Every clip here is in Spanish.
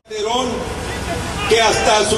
Calderón, que hasta esta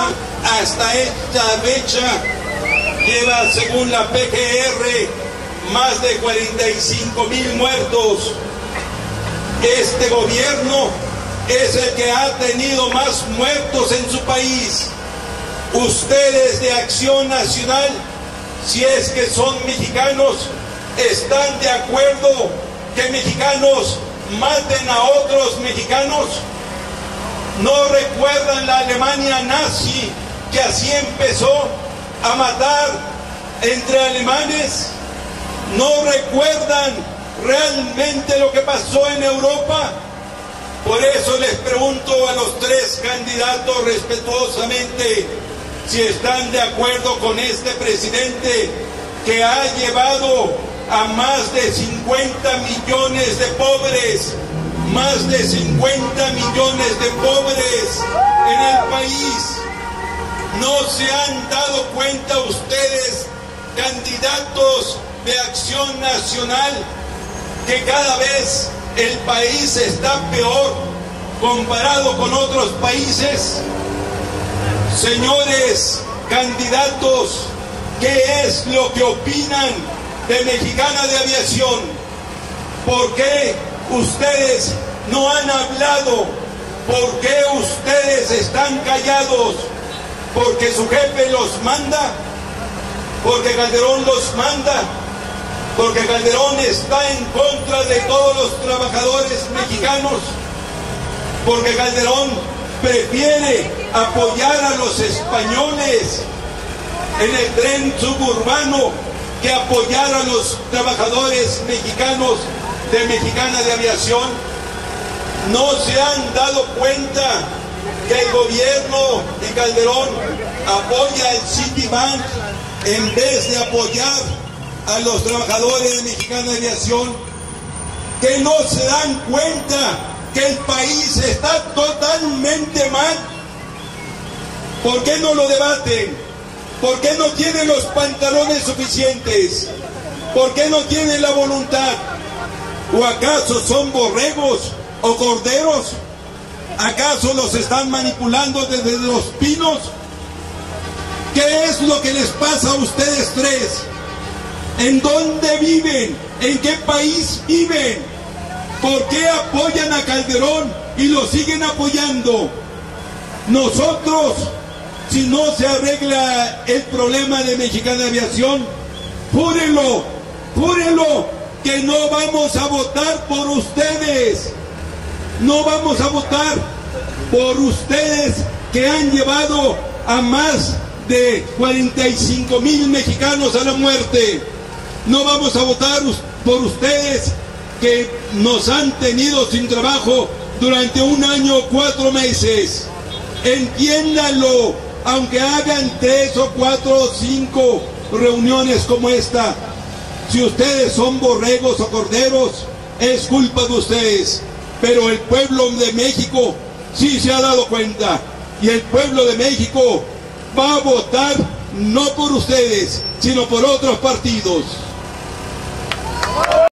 fecha, lleva, según la PGR, más de 45,000 muertos. Este gobierno es el que ha tenido más muertos en su país. Ustedes de Acción Nacional, si es que son mexicanos, ¿están de acuerdo que mexicanos maten a otros mexicanos? ¿No recuerdan la Alemania nazi, que así empezó a matar entre alemanes? ¿No recuerdan realmente lo que pasó en Europa? Por eso les pregunto a los tres candidatos respetuosamente si están de acuerdo con este presidente que ha llevado a más de 50 millones de pobres, más de 50 millones de pobres en el país. ¿No se han dado cuenta ustedes, candidatos de Acción Nacional, que cada vez el país está peor comparado con otros países? Señores candidatos, ¿qué es lo que opinan de Mexicana de Aviación? ¿Por qué ustedes no han hablado? ¿Por qué ustedes están callados? ¿Porque su jefe los manda? ¿Porque Calderón los manda? ¿Porque Calderón está en contra de todos los trabajadores mexicanos? ¿Porque Calderón prefiere apoyar a los españoles en el tren suburbano que apoyar a los trabajadores mexicanos de Mexicana de Aviación? ¿No se han dado cuenta que el gobierno de Calderón apoya el Citibank en vez de apoyar a los trabajadores de Mexicana de Aviación? ¿Que no se dan cuenta que el país está totalmente mal? ¿Por qué no lo debaten? ¿Por qué no tienen los pantalones suficientes? ¿Por qué no tienen la voluntad? ¿O acaso son borregos o corderos? ¿Acaso los están manipulando desde Los Pinos? ¿Qué es lo que les pasa a ustedes tres? ¿En dónde viven? ¿En qué país viven? ¿Por qué apoyan a Calderón y lo siguen apoyando? Nosotros, si no se arregla el problema de Mexicana de Aviación, júrenlo que no vamos a votar por ustedes. No vamos a votar por ustedes que han llevado a más de 45,000 mexicanos a la muerte. No vamos a votar por ustedes que nos han tenido sin trabajo durante 1 año 4 meses. Entiéndanlo, aunque hagan 3 o 4 o 5 reuniones como esta. Si ustedes son borregos o corderos, es culpa de ustedes. Pero el pueblo de México sí se ha dado cuenta. Y el pueblo de México va a votar no por ustedes, sino por otros partidos.